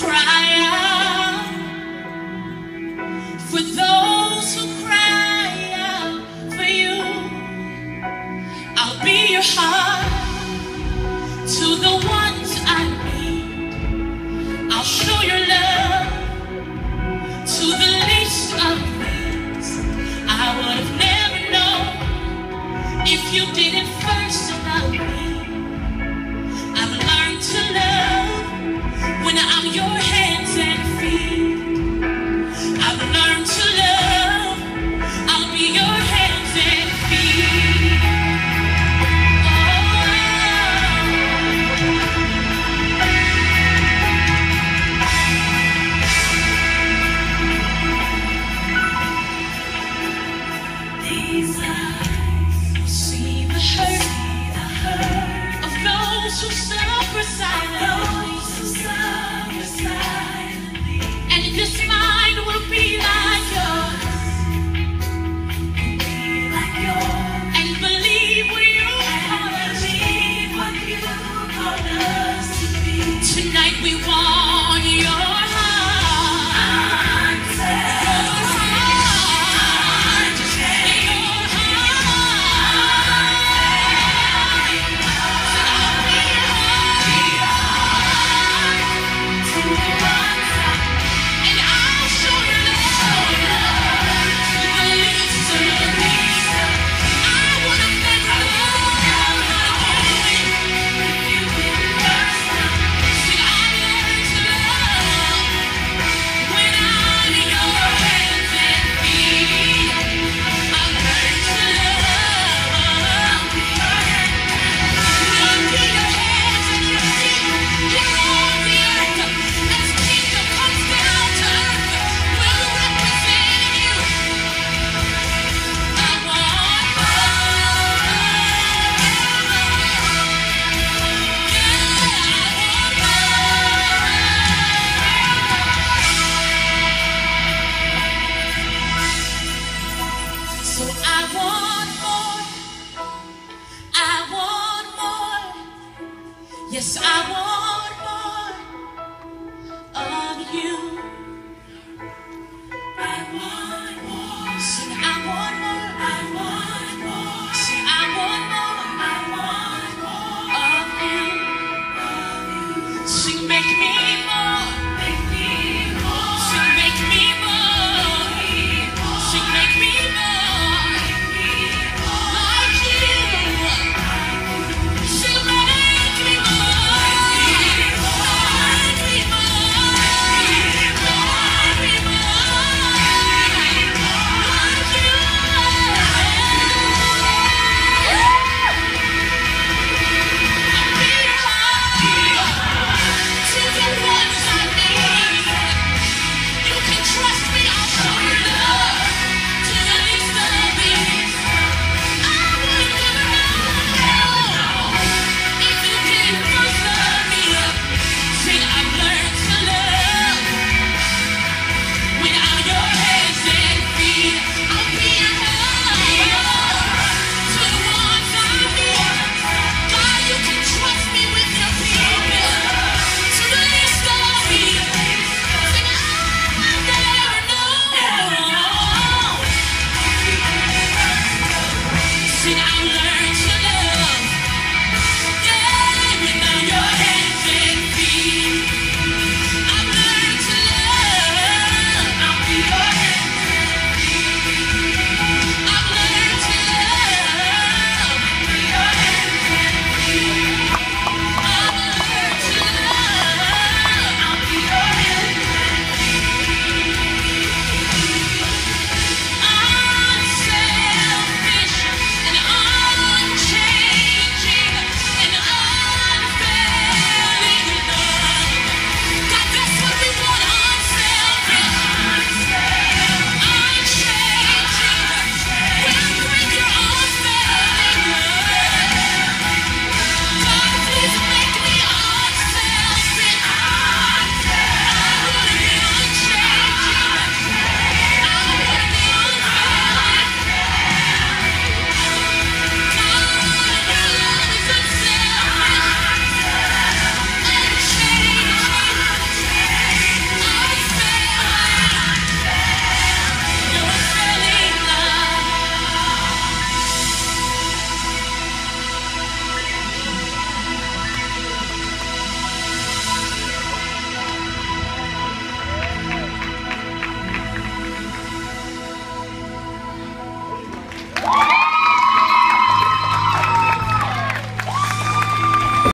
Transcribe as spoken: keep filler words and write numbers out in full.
cry out for those who cry out for you. I'll be your heart to the ones I need. I'll show your love to the least of these. I would have never known if you didn't first love me. I've learned to love when I'm your hands and feet. I've learned to love, I'll be your hands and feet. Oh. These eyes will see the hurt, the hurt of those who suffer silently, and this mind will be like yours, and believe what you call us to be. Tonight we want your heart. So I want more, I want more, yes I want more of you. I want more, sing I want more, I want more, sing I want more, I want more of you. Sing make me more, make me more, sing make me more, sing make me more. See, I